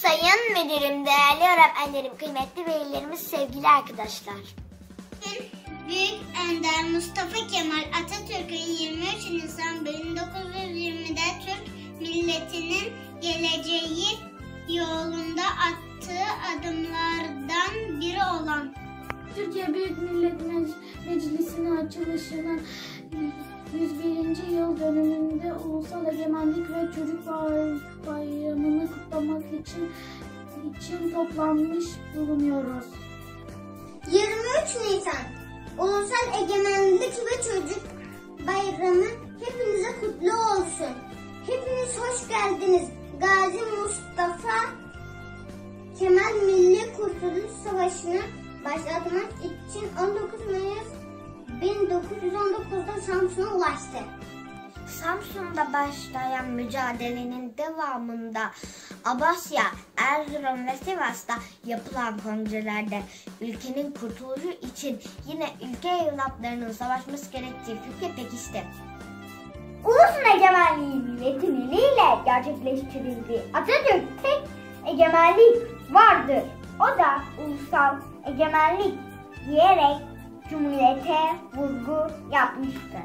Sayın müdürüm, değerli öğretmenlerim, kıymetli velilerimiz, sevgili arkadaşlar. Büyük Önder Mustafa Kemal Atatürk'ün 23 Nisan 1920'de Türk milletinin geleceği yolunda attığı adımlardan biri olan Türkiye Büyük Millet Meclisi'nin açılışının 101. yıl dönümünde Ulusal Egemenlik ve Çocuk Bayramı'nı kutlamak için toplanmış bulunuyoruz. 23 Nisan Ulusal Egemenlik ve Çocuk Bayramı hepinize kutlu olsun. Hepiniz hoş geldiniz. Gazi Mustafa Kemal Milli Kurtuluş Savaşı'nı başlatmak için 19 Mayıs 1919'da Samsun'a ulaştı. Samsun'da başlayan mücadelenin devamında Amasya, Erzurum ve Sivas'ta yapılan kongrelerde ülkenin kurtuluşu için yine ülke evlatlarının savaşması gerektiği fikri pekişti. Ulusun egemenliği milletin eliyle gerçekleştirildi. Atatürk tek egemenlik vardır. O da ulusal egemenlik diyerek Cumhuriyete vurgu yapmıştır.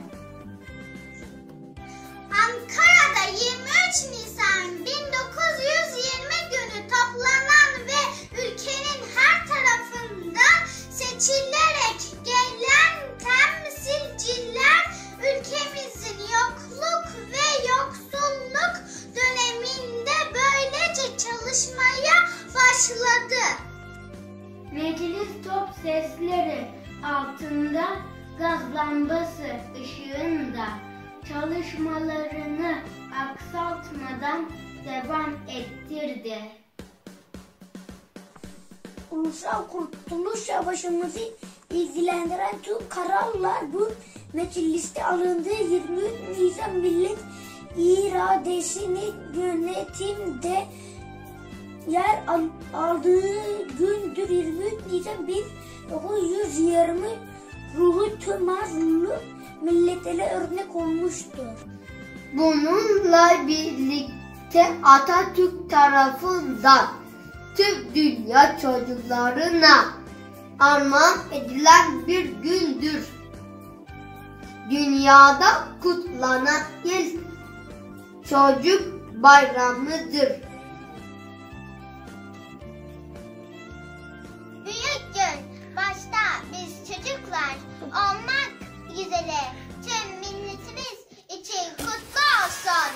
Ankara'da 23 Nisan 1920 günü toplanan ve ülkenin her tarafından seçilerek gelen temsilciler ülkemizin yokluk ve yoksulluk döneminde böylece çalışmaya başladı. Meclis top sesleri altında, gaz lambası ışığında çalışmalarını aksatmadan devam ettirdi. Ulusal Kurtuluş Savaşımızı ilgilendiren tüm kararlar bu mecliste alındığı 23 Nisan millet iradesinin yönetimde yer aldığı gündür. 23 Nisan 1920 ruhu tüm Arzu milletlere örnek olmuştur. Bununla birlikte Atatürk tarafından tüm dünya çocuklarına armağan edilen bir gündür. Dünyada kutlanan ilk çocuk bayramıdır. Büyük gün başta biz çocuklar olmak üzere tüm milletimiz için kutlu olsun.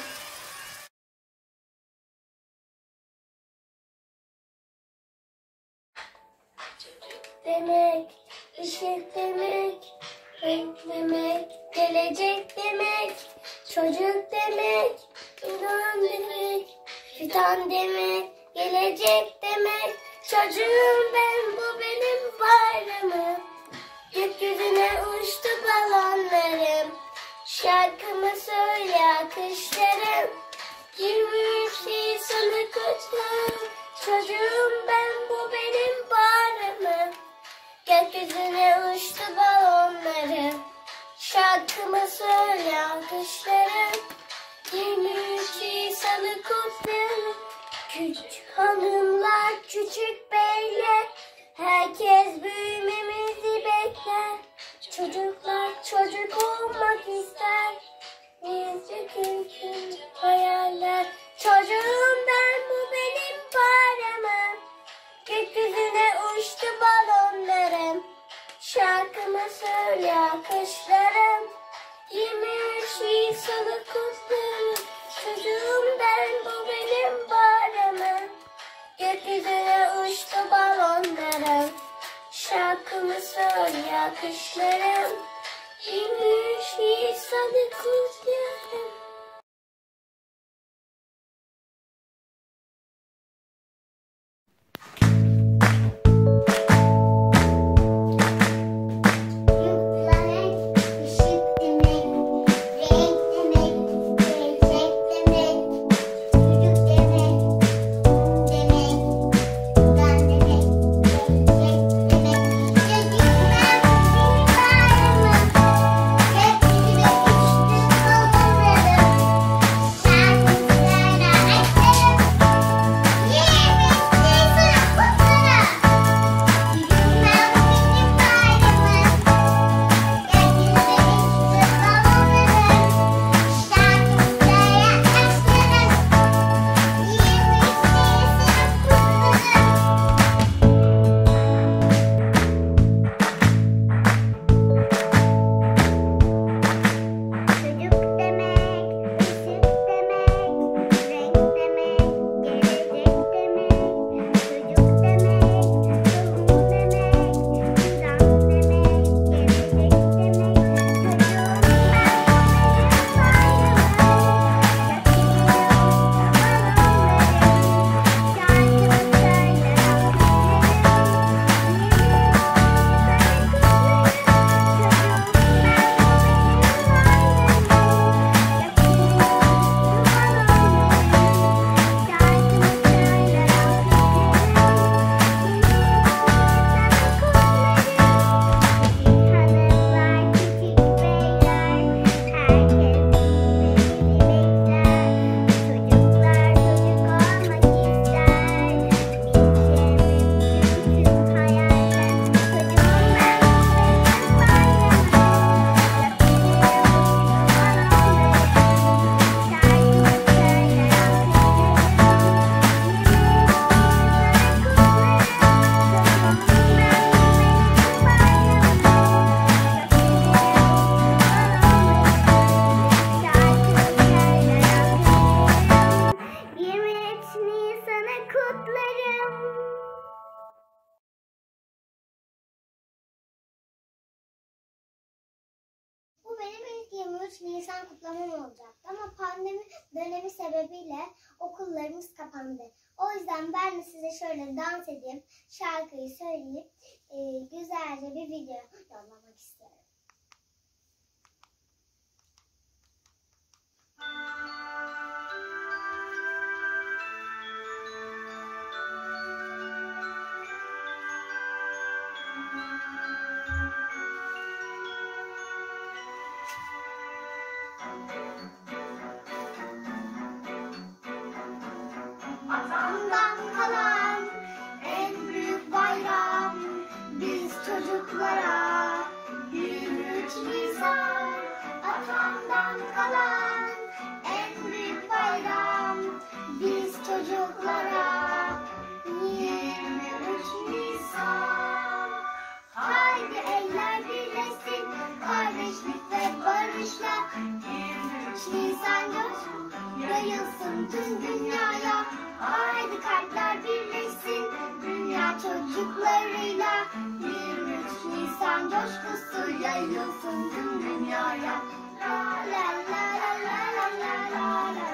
Demek, ışık demek, renk demek, gelecek demek, çocuk demek, inan demek, fidan demek, gelecek demek, çocuğum ben, bu benim bayramım. Gökyüzüne uçtu balonlarım, şarkımı söyle alkışlarım, 23 Nisan'ı kutlarım, çocuğum ben, bu benim bayramım. Gökyüzüne uçtu balonlarım, şarkımı söyle alkışlarım, 23 Nisan'ı kutlarım. Küçük hanımlar, küçük beyler, herkes büyümemizi bekler. Çocuklar çocuk olmak ister, bizce küçük hayaller. Çocuğum ben, bu benim bayramım. Gökyüzüne uçtu balonlarım, şarkımı söyle alkışlarım, 23 Nisan'ı kutlarım. Çocuğum ben, bu benim bayramım. Gökyüzüne uçtu balonlarım, şarkımı söyle alkışlarım, 23 Nisan'ı kutlarım. Gökyüzüne uçtu balonlarım, 23 Nisan kutlamam olacaktı ama pandemi dönemi sebebiyle okullarımız kapandı. O yüzden ben de size şöyle dans edip şarkıyı söyleyip güzelce bir video yollamak istiyorum. Atamdan kalan en büyük bayram biz çocuklara 23 Nisan. Atamdan kalan en büyük bayram biz çocuklara 23 Nisan. Haydi eller birleşsin kardeşlik ve barışla 23 Nisan yayılsın tüm dünyaya. Haydi kalpler birleşsin dünya çocuklarıyla 23 Nisan coşkusu yayılsın tüm dünyaya. La la la la la la la la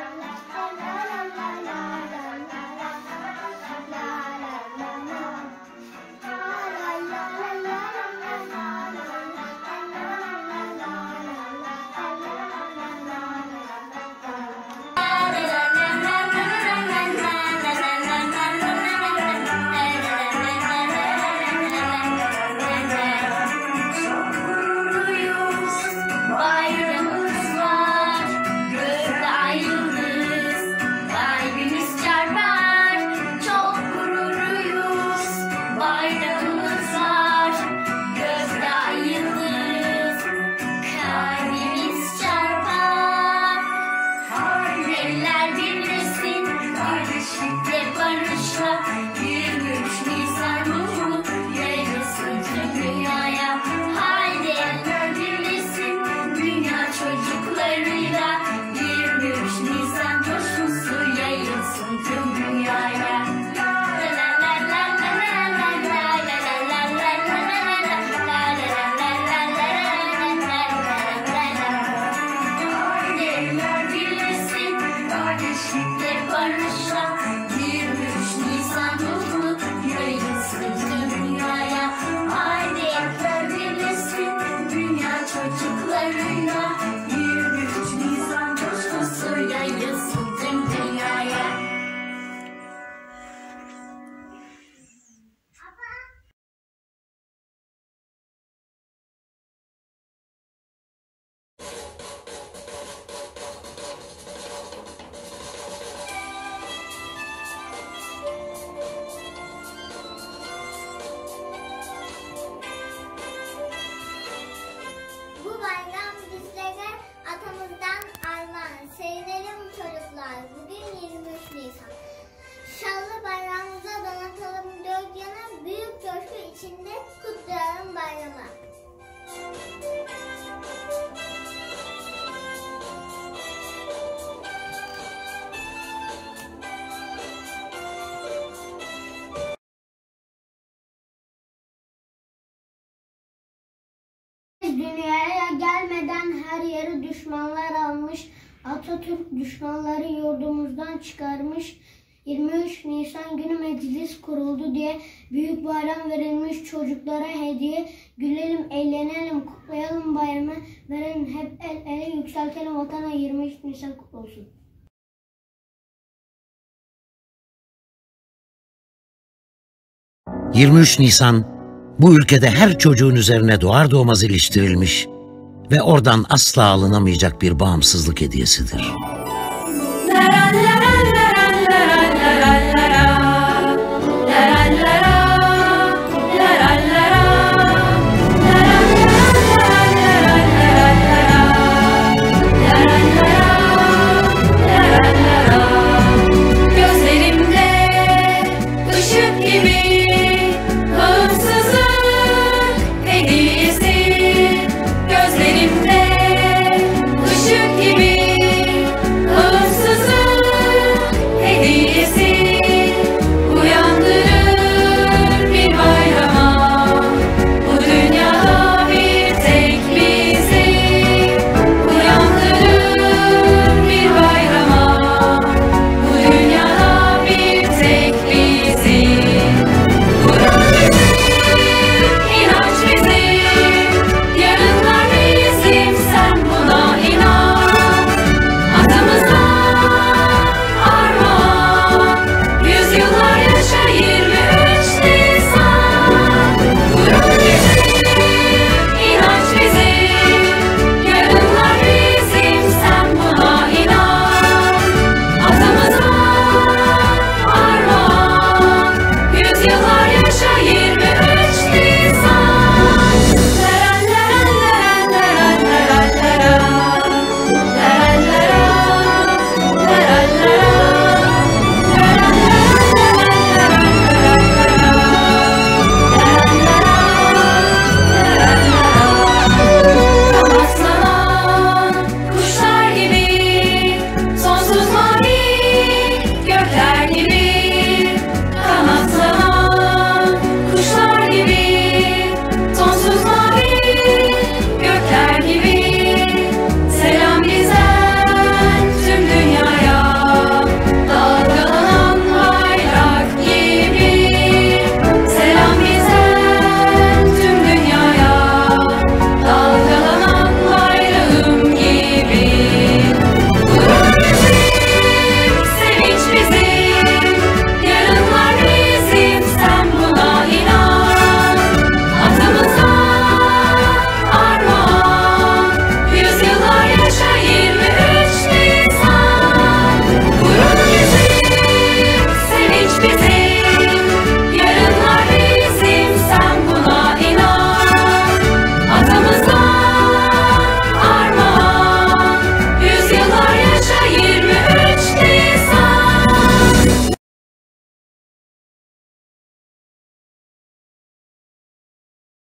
Şanlı bayrağımıza donatalım dört yana, büyük coşku içinde kutlayalım bayramı. Dünyaya gelmeden her yeri düşmanlar almış. Atatürk düşmanları yurdumuzdan çıkarmış. 23 Nisan günü meclis kuruldu diye büyük bayram verilmiş, çocuklara hediye. Gülelim, eğlenelim, kutlayalım bayramı. Verelim hep el ele, yükseltelim vatana. 23 Nisan kutlu olsun. ...23 Nisan... ...bu ülkede her çocuğun üzerine doğar doğmaz iliştirilmiş... ...ve oradan asla alınamayacak bir bağımsızlık hediyesidir.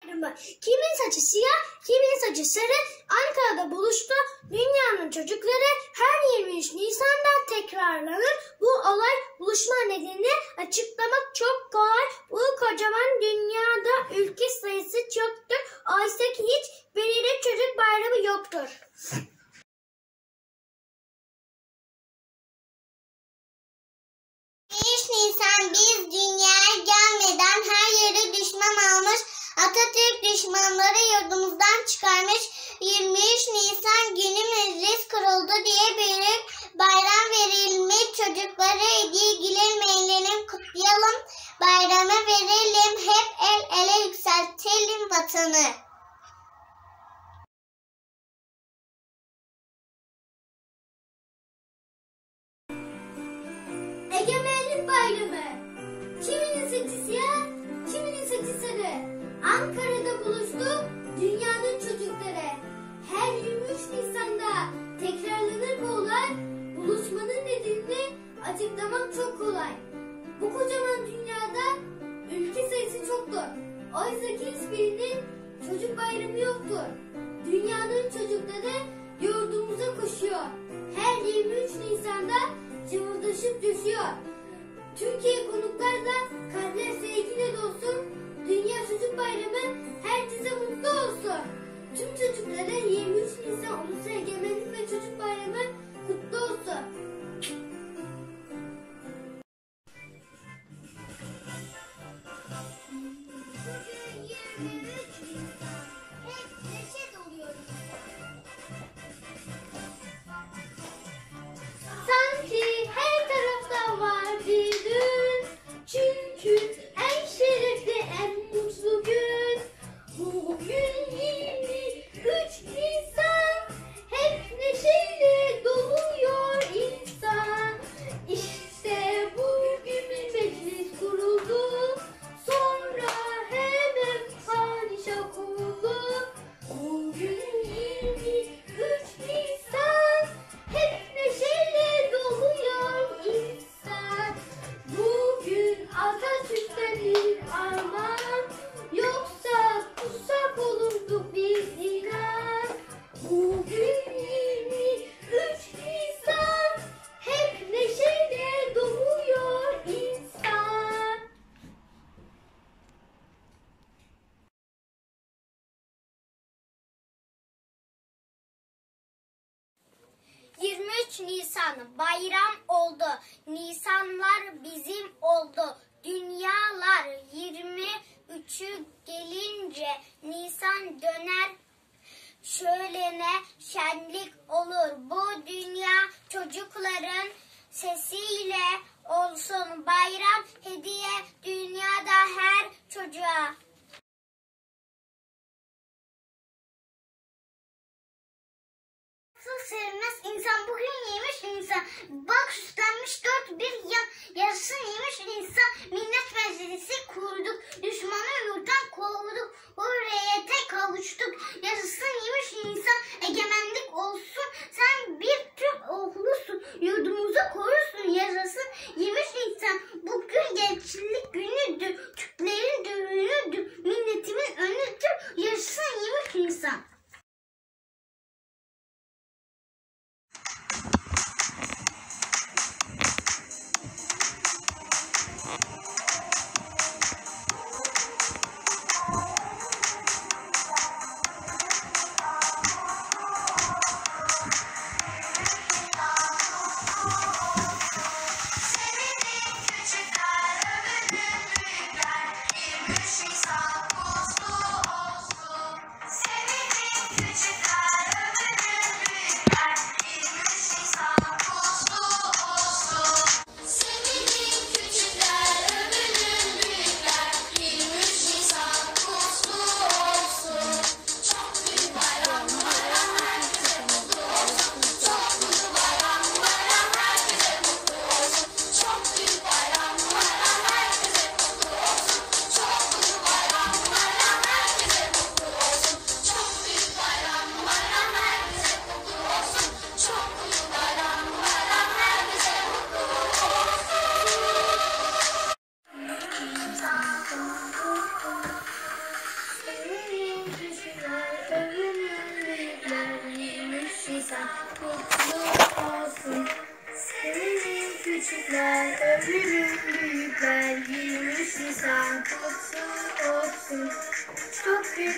bayramı. Kimin saçı siyah, kimin saçı sarı. Ankara'da buluştu dünyanın çocukları. Her 23 Nisan'da tekrarlanır. Bu olay buluşma nedenini açıklamak çok kolay. Bu kocaman dünyada ülke sayısı çoktur. Oysa ki hiç belirli çocuk bayramı yoktur. 23 Nisan biz dünyaya gelmeden her yere düşman almış, Atatürk düşmanları yurdumuzdan çıkarmış. 23 Nisan günü meclis kuruldu diye büyük bayram verilmiş. Çocuklara hediye gülelim, kutlayalım, bayramı verelim, hep el ele yükseltelim vatanı. Egemenlik Bayramı. Kiminin saçı siyah, kiminin saçı sarı. Ankara'da buluştu dünyanın çocukları. Her 23 Nisan'da tekrarlanır bu olay. Buluşmanın nedenini açıklamak çok kolay. Bu kocaman dünyada ülke sayısı çoktur. Oysa ki hiçbirinin çocuk bayramı yoktur. Dünyanın çocukları yurdumuza koşuyor. Her 23 Nisan'da cıvıldaşıp düşüyor. Türkiye konuklarla kalpler sevgiyle dolsun. Dünya Çocuk Bayramı herkese mutlu olsun. Tüm çocuklara 23 Nisan Ulusal Egemenlik ve Çocuk Bayramı kutlu olsun. Bugün 23 Nisan. Hep neşe doluyoruz. Sanki her tarafta var bir gün. Çünkü en şerefli, en mutlu gün. Bugün 23 Nisan. Hep neşeyle doluyor insan. İşte bugün bir meclis kuruldu. Sonra hemen padişah kuruldu. Bugün 23 Nisan. Hep neşeyle doluyor insan. Bugün Atatürk'ten bir armağan. Yoksa tutsak olurduk biz inan. Bugün 23 Nisan. Hep neşeyle doluyor insan. Nisan bayram oldu. Nisanlar bizim oldu. Dünyalar 23'ü gelince Nisan döner. Şölene şenlik olur. Bu dünya çocukların sesiyle olsun. Bayram hediye dünyada her çocuğa. Sevilmez insan bugün yemiş insan. Bak süslenmiş dört bir yan. Yarısını yemiş insan. Millet meclisi kurduk. Düşmanı yurttan kovduk. Hürriyete kavuştuk. Yarısını yemiş insan. Egemenlik olsun. Sen bir Türk oğlusun. Yurdumuzu korursun. Yarısını yemiş insan. Bugün gençlik günüdür. Türklerin düğünüdür. Milletimin önüdür. Yarısını yemiş insan.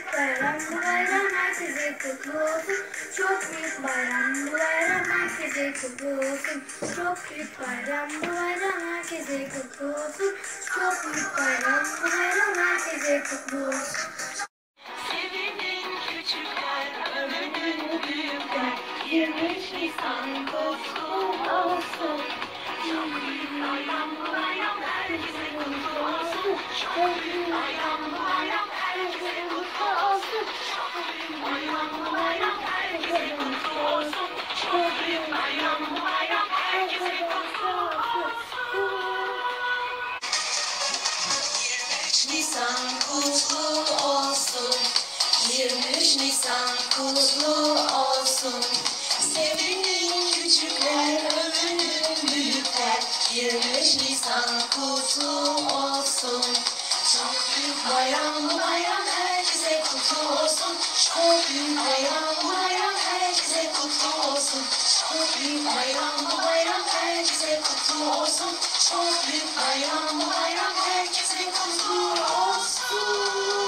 bayram, bu bayram herkese kutlu olsun. Çok büyük bayram, bu bayram herkese kutlu olsun. Çok büyük bayram, bu bayram herkese kutlu olsun. Çok büyük bayram, bu bayram herkese kutlu olsun. Sevinin küçükler, övünün büyükler. 23 Nisan kutlu olsun. Çok büyük bayram, bu bayram herkese kutlu olsun. Çok büyük bayram, bu bayram herkese kutlu olsun. Çok büyük bayram, bu bayram herkese kutlu olsun. Çok büyük bayram, bu bayram herkese kutlu olsun. 23 Nisan kutlu olsun. 23 Nisan kutlu olsun. Sevinin küçükler, övünün büyükler. 23 Nisan kutlu olsun. Çok büyük bayram, bu bayram herkese kutlu olsun. Çok büyük bayram, bu bayram herkese kutlu olsun. Çok büyük bayram, bu bayram herkese kutlu olsun. Çok büyük bayram, bu bayram herkese kutlu olsun.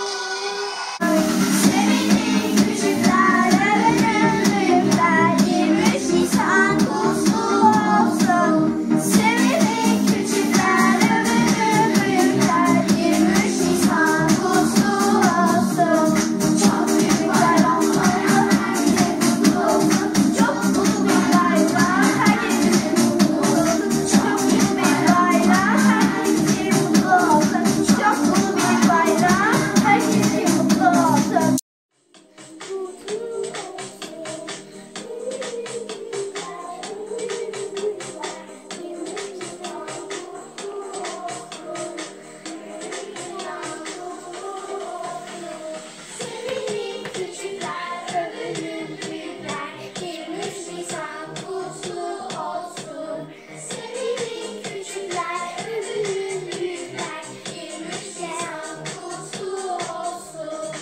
Sevinin küçükler, övünün büyükler. 23 Nisan kutlu olsun. Sevinin küçükler, övünün büyükler. 23 Nisan kutlu olsun. Çok büyük bayram, bayram herkese kutlu olsun. Çok mutlu bir bayram, herkese kutlu olsun. Çok büyük bir bayram, herkese kutlu olsun. Çok mutlu bir bayram, herkese kutlu olsun. Sevinin küçükler, övünün büyükler. 23 Nisan kutlu olsun. Sevinin küçükler, övünün büyükler. 23 Nisan kutlu olsun.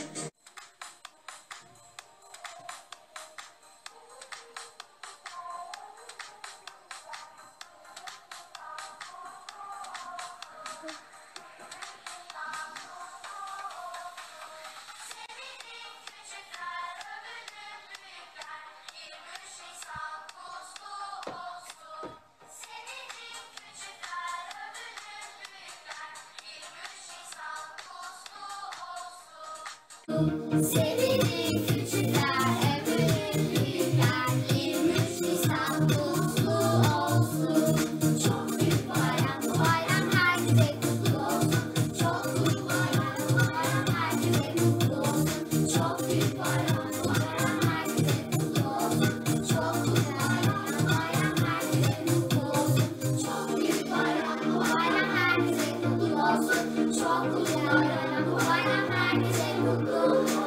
Sevinin küçükler, övünün büyükler. 23 Nisan kutlu olsun. Çok büyük bayram, bu bayram herkese kutlu olsun. Çok büyük bayram, bu bayram herkese kutlu olsun. Çok büyük bayram, bu bayram herkese kutlu olsun. Çok büyük bayram, bu bayram herkese kutlu olsun. Çok büyük bayram, bu bayram herkese kutlu olsun. Çok büyük bayram, bu bayram herkese kutlu olsun.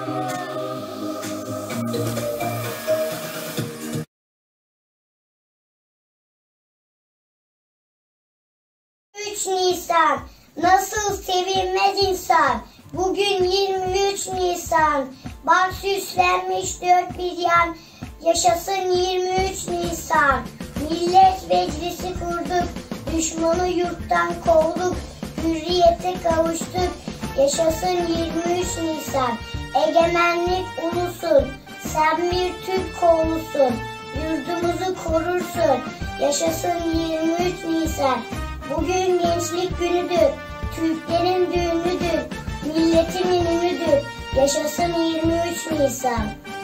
23 Nisan nasıl sevinmez insan. Bugün 23 Nisan. Bak süslenmiş dört bir yan. Yaşasın 23 Nisan. Millet meclisi kurduk. Düşmanı yurttan kovduk. Hürriyete kavuştuk. Yaşasın 23 Nisan. Egemenlik ulusun. Sen bir Türk oğlusun. Yurdumuzu korursun. Yaşasın 23 Nisan. Bugün gençlik günüdür. Türklerin düğünüdür. Milletimin ünüdür. Yaşasın 23 Nisan.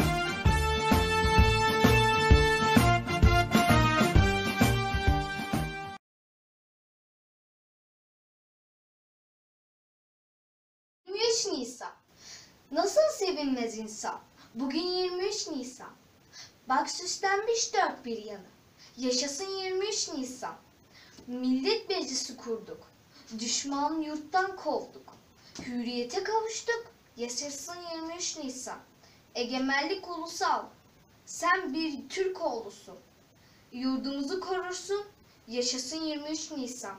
Nisan. Nasıl sevinmez insan? Bugün 23 Nisan. Bak süslenmiş dört bir yanı. Yaşasın 23 Nisan. Millet meclisi kurduk. Düşman yurttan kovduk. Hürriyete kavuştuk. Yaşasın 23 Nisan. Egemenlik ulusal. Sen bir Türk oğlusun. Yurdumuzu korursun. Yaşasın 23 Nisan.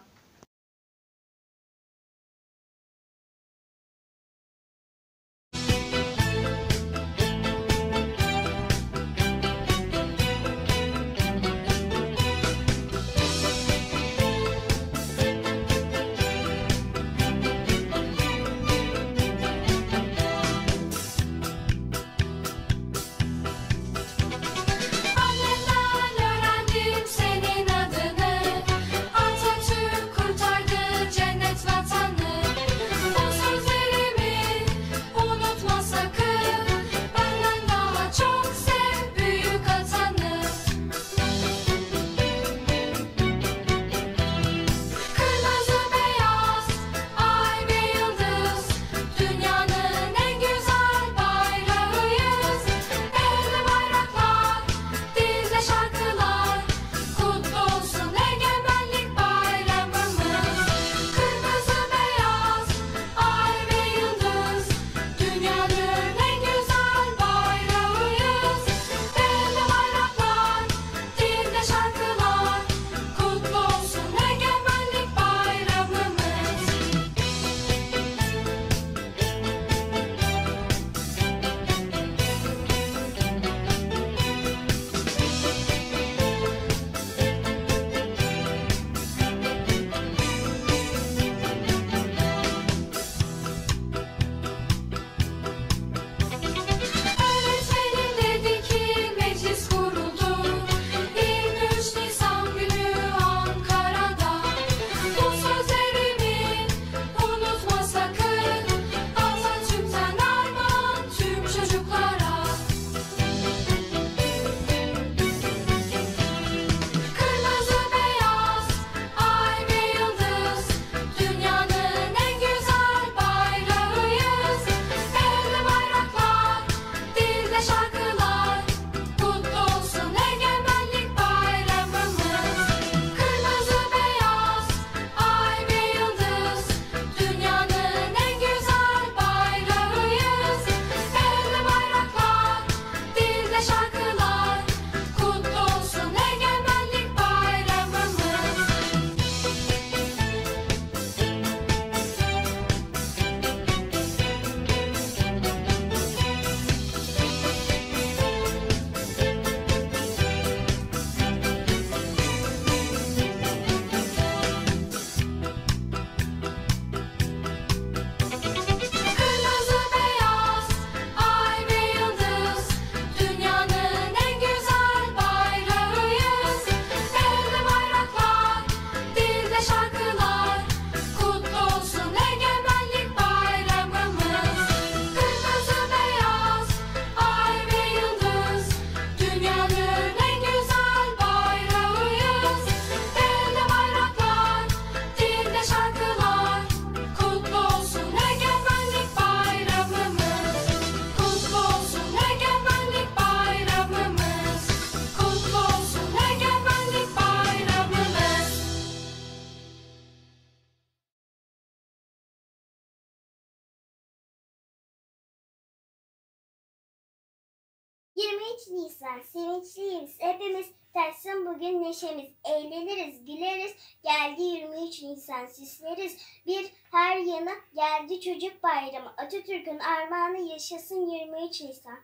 23 Nisan sevinçliyiz hepimiz, taşsın bugün neşemiz, eğleniriz güleriz, geldi 23 Nisan süsleriz, bir her yana geldi çocuk bayramı, Atatürk'ün armağanı yaşasın 23 Nisan.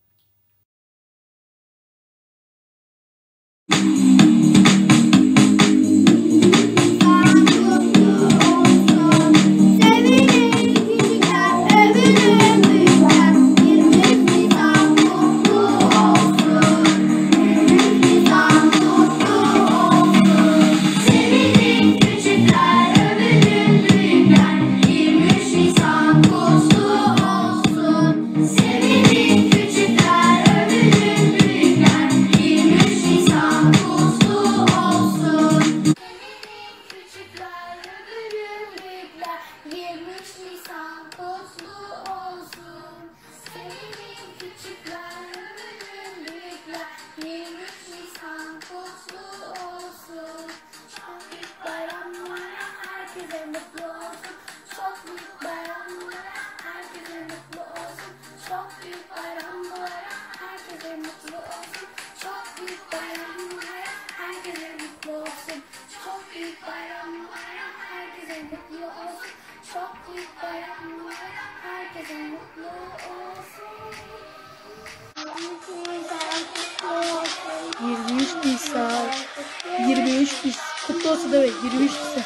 Nisan 23 Nisan kutlu olsun demek 23 Nisan.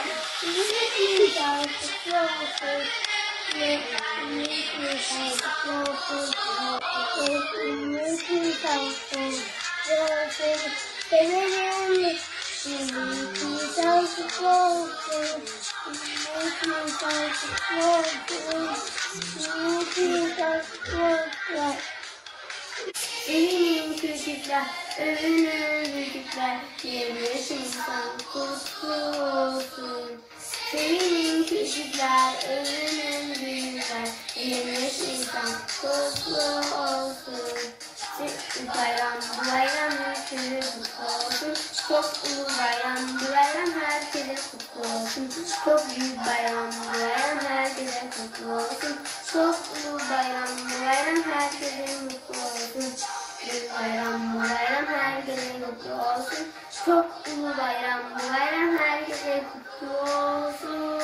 Eminim küçükler, övünür büyükler, 23 Nisan kutlu olsun. Eminim küçükler, övünür büyükler, 23 Nisan kutlu olsun. Bu bayram herkese kutlu olsun. Çok ulu bayram, bu bayram herkese kutlu olsun. Çok büyük bayram, bu bayram herkese kutlu olsun. Çok ulu bayram, bu bayram herkese mutlu olsun. Büyük bayram, bu bayram herkese kutlu olsun. Çok ulu bayram, bu bayram herkese kutlu olsun.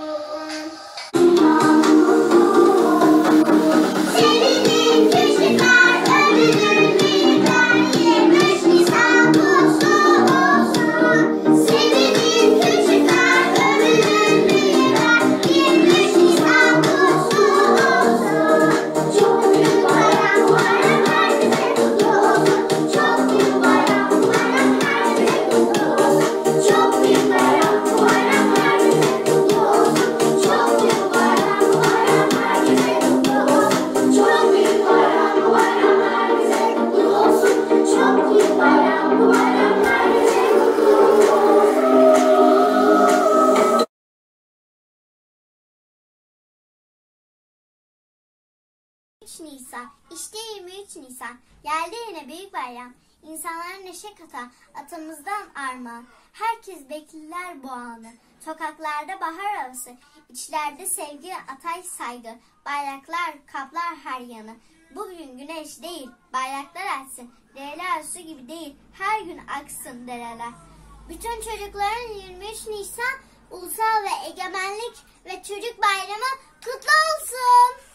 Sevinin küçükler, övünün büyükler, 23 Nisan kutlu olsun. Sevinin küçükler, övünün büyükler, 23 Nisan kutlu olsun. Çok büyük bayram, bayram herkese kutlu olsun. Çok büyük bayram, bayram herkese kutlu olsun. Çok büyük bayram, bayram herkese kutlu olsun. Çok büyük bayram, bayram herkese kutlu olsun. Çok büyük bayram, bayram herkese kutlu olsun. Çok büyük bayram, bayram herkese kutlu olsun. 23 Nisan, işte 23 Nisan, geldi yine büyük bayram. İnsanlara neşe katan atamızdan armağan. Herkes bekler bu anı. Sokaklarda bahar havası, içlerde sevgi, atay saygı. Bayraklar kaplar her yanı. Bugün güneş değil, bayraklar açsın. Dereler su gibi değil, her gün aksın dereler. Bütün çocukların 23 Nisan Ulusal ve Egemenlik ve Çocuk Bayramı kutlu olsun.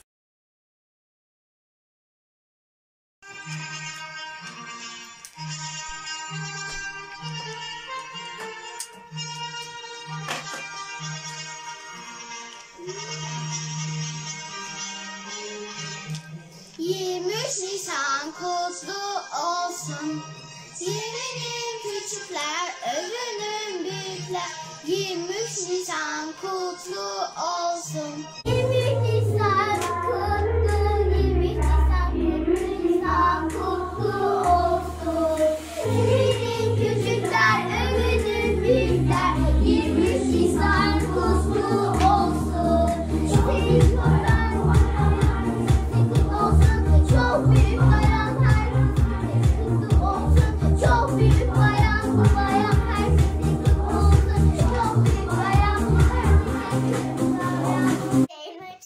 Nisan kutlu olsun. Sevinin küçükler, övünün büyükler. 23 Nisan kutlu olsun. 23 Nisan kutlu, 23 Nisan kutlu, Nisan kutlu olsun. Sevinin küçükler, övünün büyükler. 23 Nisan kutlu olsun. Sevinin bayram, çok büyük bayram herkese kutlu olsun. Çok büyük bayram, bu bayram herkese kutlu olsun. Çok büyük bayram, bu herkese kutlu olsun.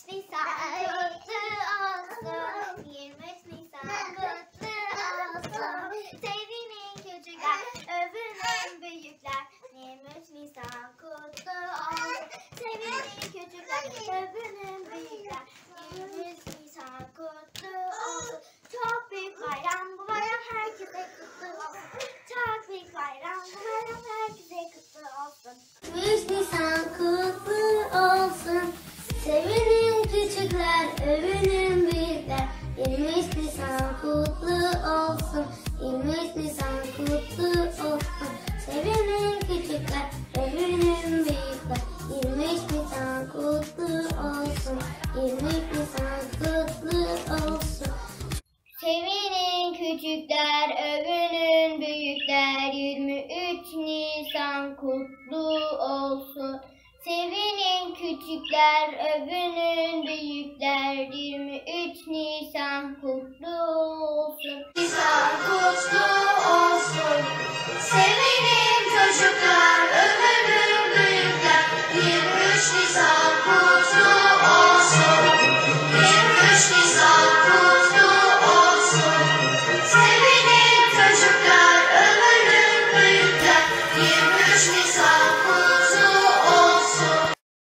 çocuklar, 23 Nisan kutlu olsun. Nisan kutlu olsun. Sevinin çocuklar, övünün büyükler. 23 Nisan kutlu olsun. 23 Nisan kutlu olsun. Sevinin çocuklar, övünün büyükler. 23 Nisan kutlu olsun.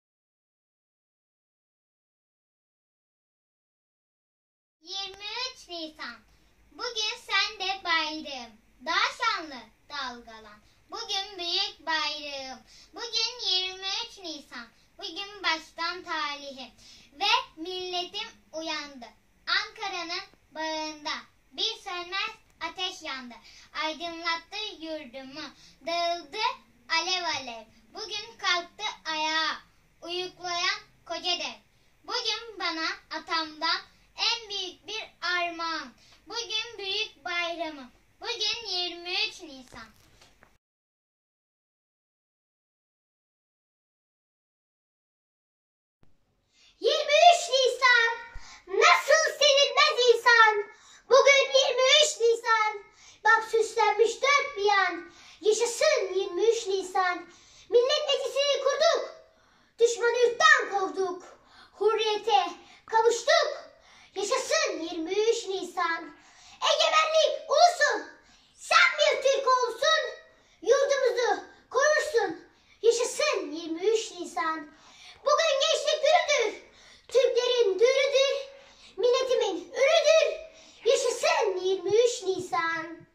23 Nisan. Bugün sen de bayram. Daha şanlı dalgalan. Bugün büyük bayram. Bugün 23 Nisan. Bugün baştan talihi. Ve milletim uyandı. Ankara'nın bağında bir sönmez ateş yandı. Aydınlattı yurdumu. Dağıldı alev alev. Bugün kalktı ayağa. Uyuklayan koca dev. Bugün bana atamdan en büyük bir armağan. Bugün büyük bayramım. Bugün 23 Nisan. Nasıl sevilmez insan? Bugün 23 Nisan. Bak süslenmiş dört bir yan. Yaşasın 23 Nisan. Millet meclisini kurduk. Düşmanı yurttan kovduk. Hürriyete kavuştuk. Yaşasın 23 Nisan. Egemenlik ulusun. Sen bir Türk olsun. Yurdumuzu korursun. Yaşasın 23 Nisan. Bugün gençlik günüdür. Türklerin dürüdür. Milletimin ürüdür. Yaşasın 23 Nisan.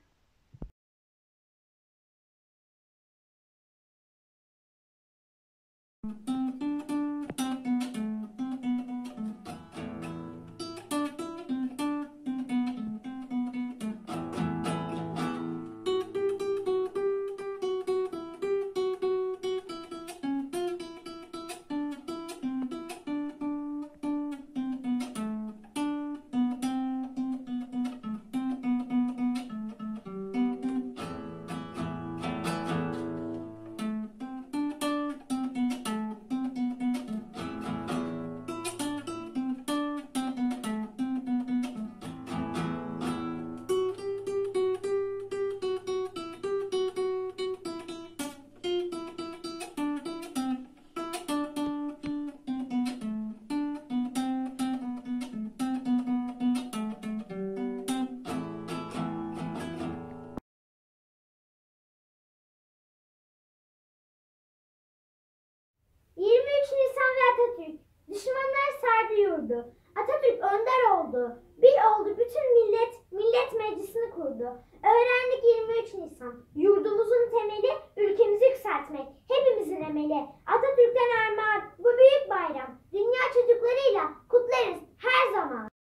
Düşmanlar sardı yurdu. Atatürk önder oldu. Bir oldu bütün millet, millet meclisini kurdu. Öğrendik 23 Nisan. Yurdumuzun temeli, ülkemizi yükseltmek. Hepimizin emeli. Atatürk'ten armağan bu büyük bayram. Dünya çocuklarıyla kutlarız her zaman.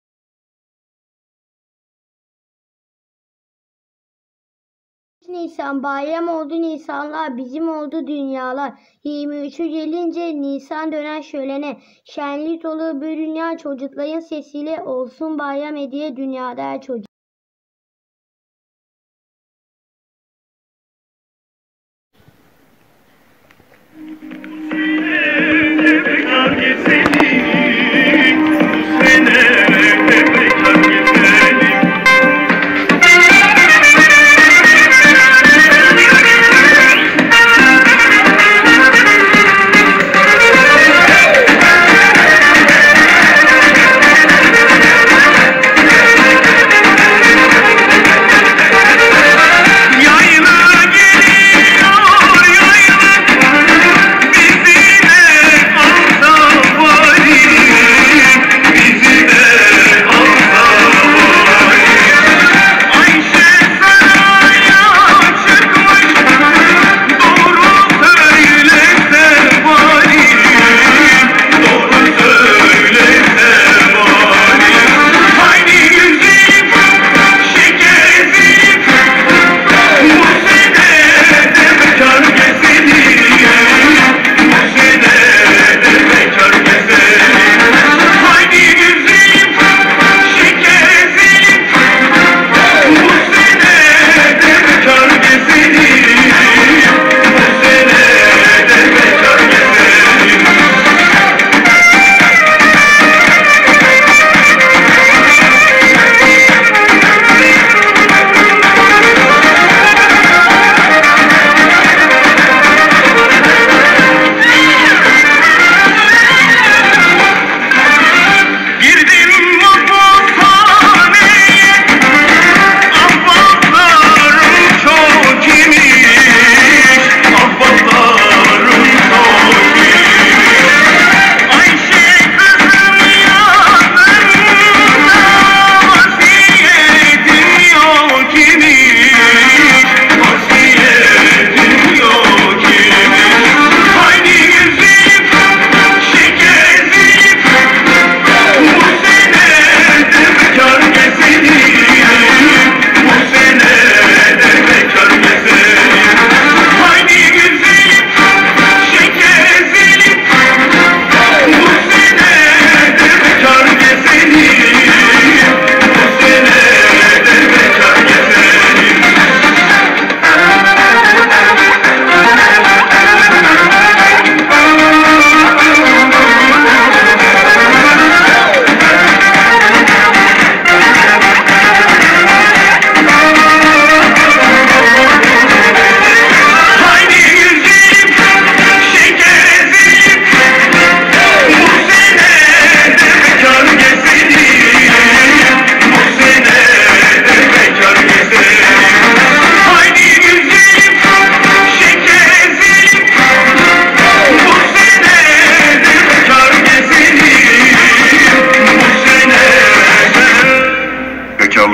Nisan bayram oldu Nisanlar, bizim oldu dünyalar. 23'ü gelince Nisan döner şölene. Şenlik dolu bir dünya, çocukların sesiyle olsun bayram hediye dünyada her çocuk.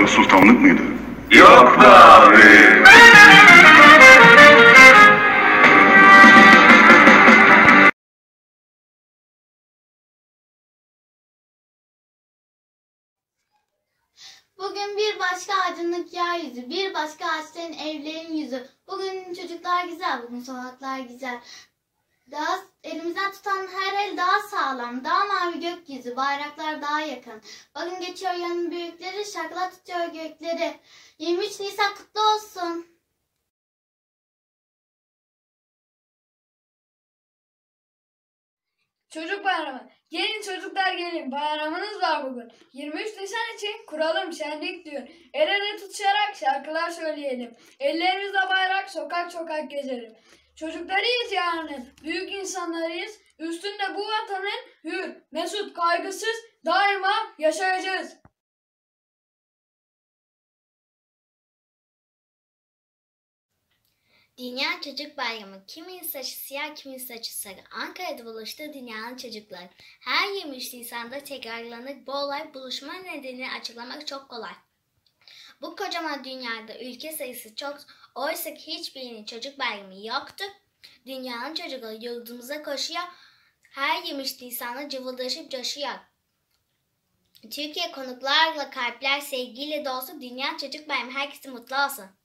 Yoksa sultanlık mıydı? Yok be abi. Bugün bir başka aydınlık yeryüzü, bir başka ağaçların, evlerin yüzü. Bugün çocuklar güzel, bugün sokaklar güzel. Daha elimizden tutan her el daha sağlam, daha mavi gökyüzü, bayraklar daha yakın. Bakın geçiyor yanın büyükleri, şarkılar tutuyor gökleri. 23 Nisan kutlu olsun. Çocuk bayramı. Gelin çocuklar gelin. Bayramınız var bugün. 23 Nisan için kuralım şenlik diyor. El ele tutuşarak şarkılar söyleyelim. Ellerimizle bayrak sokak sokak gezelim. Çocuklarıyız yarının. Büyük insanlarıyız. Üstünde bu vatanın hür, mesut, kaygısız daima yaşayacağız. Dünya Çocuk Bayramı. Kimin saçı siyah, kimin saçı sarı. Ankara'da buluştu dünyanın çocukları. Her 23 Nisan'da tekrarlanır bu olay. Buluşma nedenini açıklamak çok kolay. Bu kocaman dünyada ülke sayısı çok. Oysa ki hiçbirinin çocuk bayramı yoktu. Dünyanın çocukları yurdumuza koşuyor. Her 23 Nisan'da cıvıldaşıp coşuyor. Türkiye konuklarla kalpler sevgiyle dolsun. Dünya Çocuk Bayramı herkese mutlu olsun.